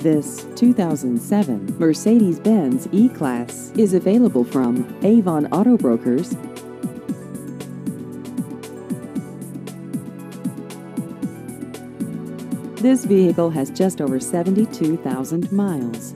This 2007 Mercedes-Benz E-Class is available from Avon Auto Brokers. This vehicle has just over 72,000 miles.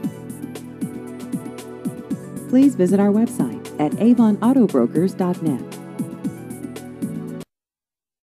Please visit our website at avonautobrokers.net.